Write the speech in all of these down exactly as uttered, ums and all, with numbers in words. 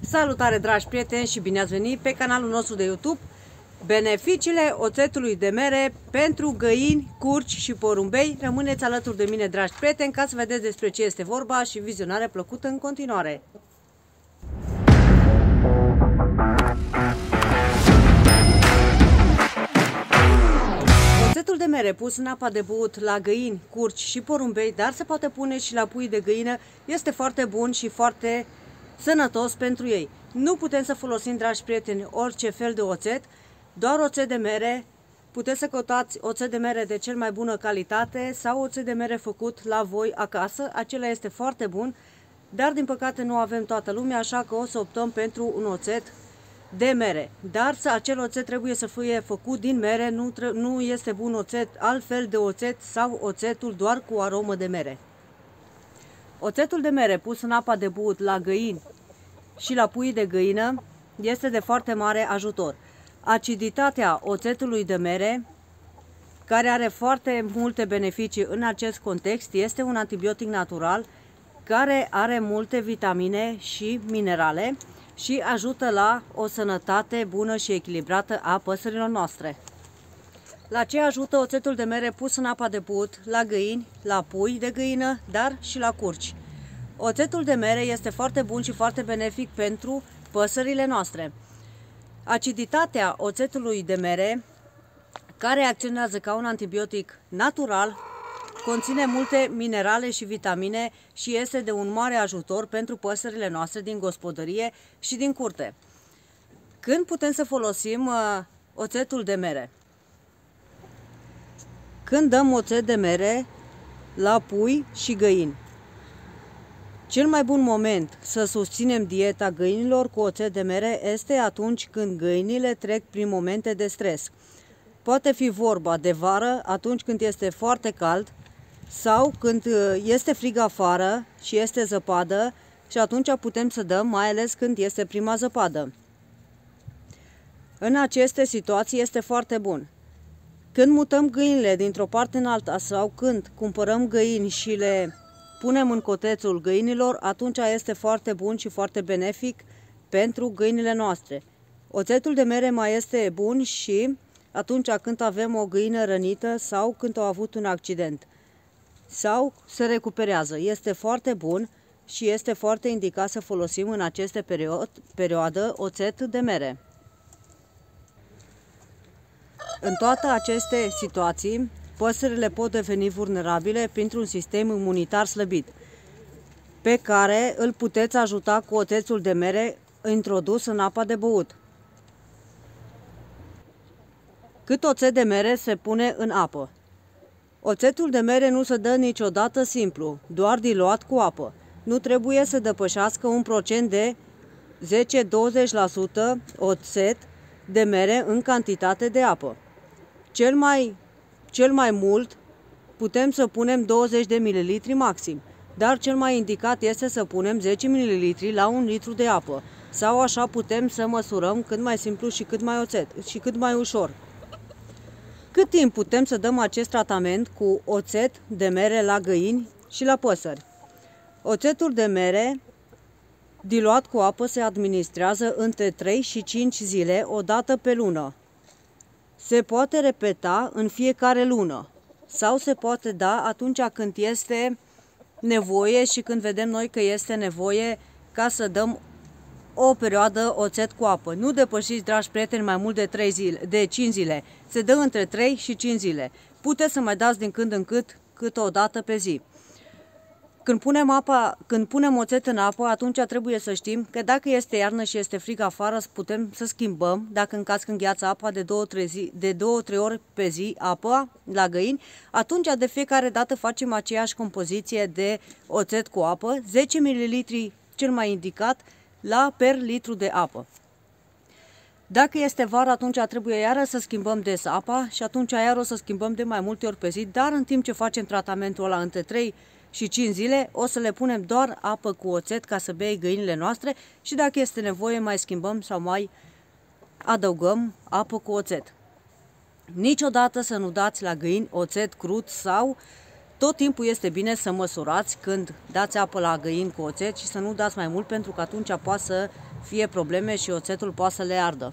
Salutare, dragi prieteni, și bine ați venit pe canalul nostru de YouTube. Beneficiile oțetului de mere pentru găini, curci și porumbei. Rămâneți alături de mine, dragi prieteni, ca să vedeți despre ce este vorba și vizionare plăcută în continuare. Oțetul de mere pus în apa de băut la găini, curci și porumbei, dar se poate pune și la pui de găină, este foarte bun și foarte sănătos pentru ei. Nu putem să folosim, dragi prieteni, orice fel de oțet, doar oțet de mere. Puteți să căutați oțet de mere de cel mai bună calitate sau oțet de mere făcut la voi acasă. Acela este foarte bun, dar din păcate nu avem toată lumea, așa că o să optăm pentru un oțet de mere. Dar acel oțet trebuie să fie făcut din mere, nu, nu este bun oțet, altfel de oțet sau oțetul doar cu aromă de mere. Oțetul de mere pus în apa de băut la găini și la pui de găină este de foarte mare ajutor. Aciditatea oțetului de mere, care are foarte multe beneficii în acest context, este un antibiotic natural care are multe vitamine și minerale și ajută la o sănătate bună și echilibrată a păsărilor noastre. La ce ajută oțetul de mere pus în apa de băut la găini, la pui de găină, dar și la curci? Oțetul de mere este foarte bun și foarte benefic pentru păsările noastre. Aciditatea oțetului de mere, care acționează ca un antibiotic natural, conține multe minerale și vitamine și este de un mare ajutor pentru păsările noastre din gospodărie și din curte. Când putem să folosim uh, oțetul de mere? Când dăm oțet de mere la pui și găini. Cel mai bun moment să susținem dieta găinilor cu oțet de mere este atunci când găinile trec prin momente de stres. Poate fi vorba de vară, atunci când este foarte cald, sau când este frig afară și este zăpadă, și atunci putem să dăm, mai ales când este prima zăpadă. În aceste situații este foarte bun. Când mutăm găinile dintr-o parte în alta sau când cumpărăm găini și le punem în cotețul găinilor, atunci este foarte bun și foarte benefic pentru găinile noastre. Oțetul de mere mai este bun și atunci când avem o găină rănită sau când a avut un accident sau se recuperează. Este foarte bun și este foarte indicat să folosim în aceste perioade oțet de mere. În toate aceste situații, păsările pot deveni vulnerabile printr-un sistem imunitar slăbit, pe care îl puteți ajuta cu oțetul de mere introdus în apa de băut. Cât oțet de mere se pune în apă? Oțetul de mere nu se dă niciodată simplu, doar diluat cu apă. Nu trebuie să depășească un procent de zece-douăzeci la sută oțet de mere în cantitate de apă. Cel mai, cel mai mult putem să punem douăzeci de mililitri maxim, dar cel mai indicat este să punem zece mililitri la un litru de apă, sau așa putem să măsurăm cât mai simplu și cât mai oțet și cât mai ușor. Cât timp putem să dăm acest tratament cu oțet de mere la găini și la păsări? Oțetul de mere diluat cu apă se administrează între trei și cinci zile, o dată pe lună. Se poate repeta în fiecare lună sau se poate da atunci când este nevoie și când vedem noi că este nevoie ca să dăm o perioadă oțet cu apă. Nu depășiți, dragi prieteni, mai mult de, trei zile, de cinci zile. Se dă între trei și cinci zile. Puteți să mai dați din când în cât, câte o dată pe zi. Când punem, apa, când punem oțet în apă, atunci trebuie să știm că dacă este iarnă și este frig afară, putem să schimbăm, dacă în caz când gheață apa de două trei ori pe zi apă la găini, atunci de fiecare dată facem aceeași compoziție de oțet cu apă, zece mililitri cel mai indicat, la per litru de apă. Dacă este vară, atunci trebuie iară să schimbăm des apa și atunci iară o să schimbăm de mai multe ori pe zi, dar în timp ce facem tratamentul ăla între trei și cinci zile, o să le punem doar apă cu oțet ca să bei găinile noastre și dacă este nevoie mai schimbăm sau mai adăugăm apă cu oțet. Niciodată să nu dați la găini oțet crud sau Tot timpul este bine să măsurați când dați apă la găini cu oțet și să nu dați mai mult, pentru că atunci poate să fie probleme și oțetul poate să le ardă.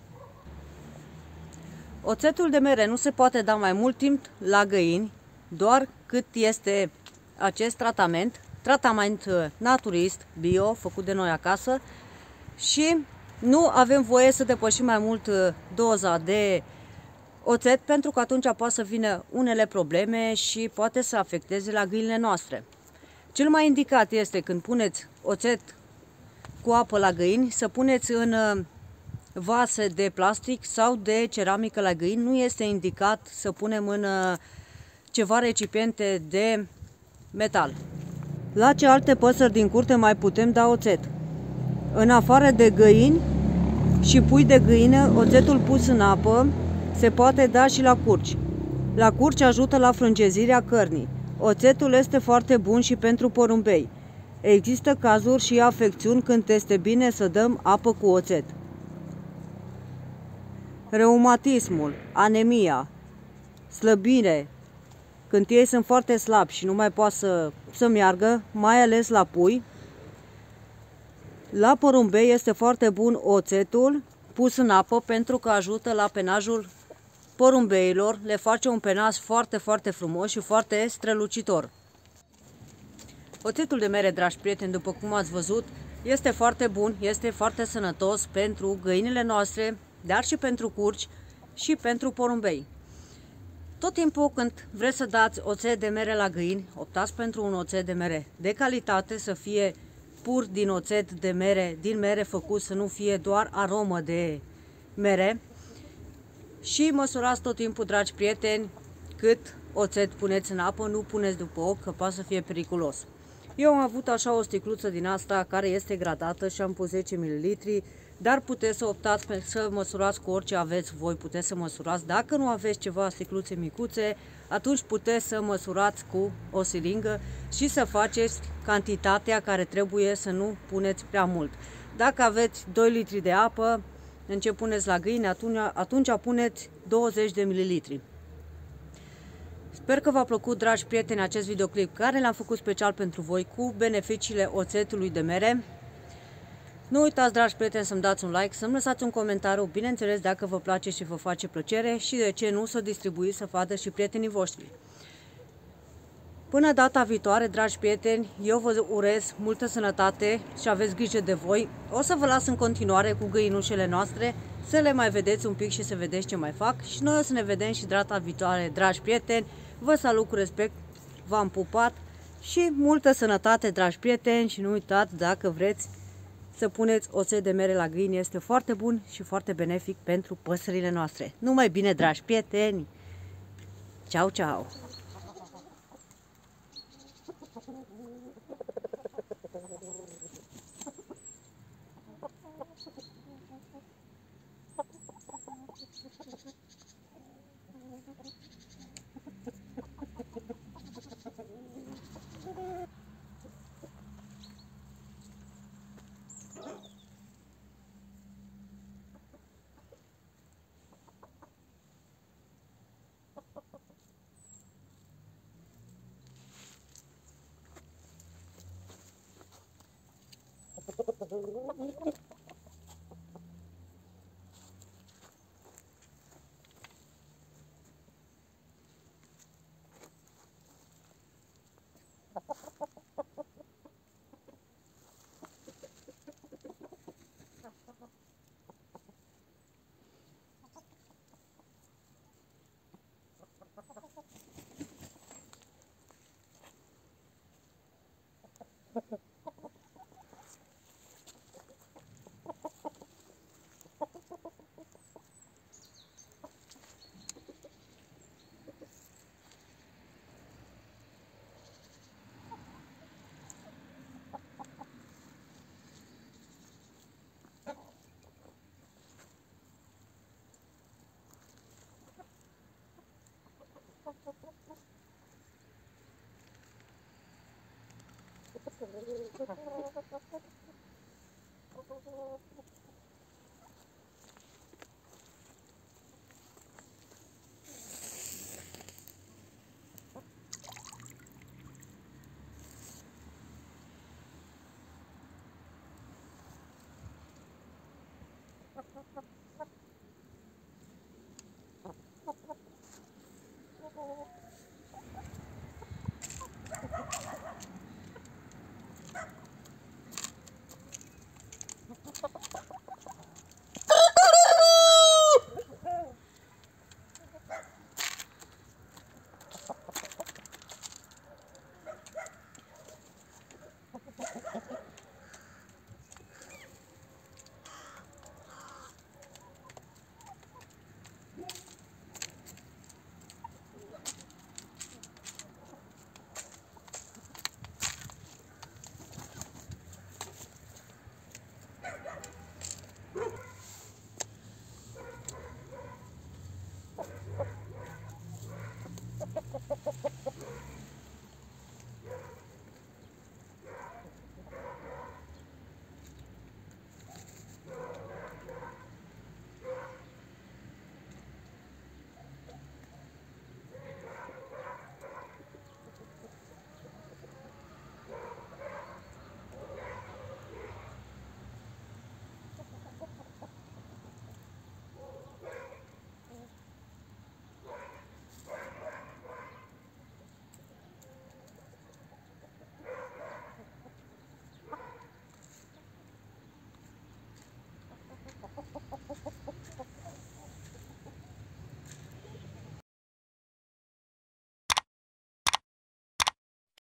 Oțetul de mere nu se poate da mai mult timp la găini, doar cât este acest tratament, tratament naturist, bio, făcut de noi acasă, și nu avem voie să depășim mai mult doza de oțet, pentru că atunci poate să vină unele probleme și poate să afecteze la găinile noastre. Cel mai indicat este când puneți oțet cu apă la găini, să puneți în vase de plastic sau de ceramică la găini. Nu este indicat să punem în ceva recipiente de metal. La ce alte păsări din curte mai putem da oțet? În afară de găini și pui de găină, oțetul pus în apă se poate da și la curci. La curci ajută la frângezirea cărnii. Oțetul este foarte bun și pentru porumbei. Există cazuri și afecțiuni când este bine să dăm apă cu oțet. Reumatismul, anemia, slăbire, când ei sunt foarte slabi și nu mai poate să, să meargă, mai ales la pui. La porumbei este foarte bun oțetul pus în apă, pentru că ajută la penajul porumbeilor, le face un penaj foarte, foarte frumos și foarte strălucitor. Oțetul de mere, dragi prieteni, după cum ați văzut, este foarte bun, este foarte sănătos pentru găinile noastre, dar și pentru curci și pentru porumbei. Tot timpul când vreți să dați oțet de mere la găini, optați pentru un oțet de mere de calitate, să fie pur din oțet de mere, din mere făcut, să nu fie doar aromă de mere. Și măsurați tot timpul, dragi prieteni, cât oțet puneți în apă, nu puneți după ochi, că poate să fie periculos. Eu am avut așa o sticluță din asta care este gradată și am pus zece mililitri, dar puteți să optați să măsurați cu orice aveți voi, puteți să măsurați. Dacă nu aveți ceva sticluțe micuțe, atunci puteți să măsurați cu o siringă și să faceți cantitatea care trebuie, să nu puneți prea mult. Dacă aveți doi litri de apă, în ce puneți la găini, atunci, atunci puneți douăzeci de mililitri. Sper că v-a plăcut, dragi prieteni, acest videoclip care l-am făcut special pentru voi cu beneficiile oțetului de mere. Nu uitați, dragi prieteni, să-mi dați un like, să-mi lăsați un comentariu, bineînțeles dacă vă place și vă face plăcere, și de ce nu să distribuiți, să vadă și prietenii voștri. Până data viitoare, dragi prieteni, eu vă urez multă sănătate și aveți grijă de voi. O să vă las în continuare cu găinușele noastre, să le mai vedeți un pic și să vedeți ce mai fac. Și noi o să ne vedem și data viitoare, dragi prieteni. Vă salut cu respect, v-am pupat și multă sănătate, dragi prieteni, și nu uitați, dacă vreți să puneți oțet de mere la găini, este foarte bun și foarte benefic pentru păsările noastre. Numai bine, dragi prieteni! Ceau, ceau!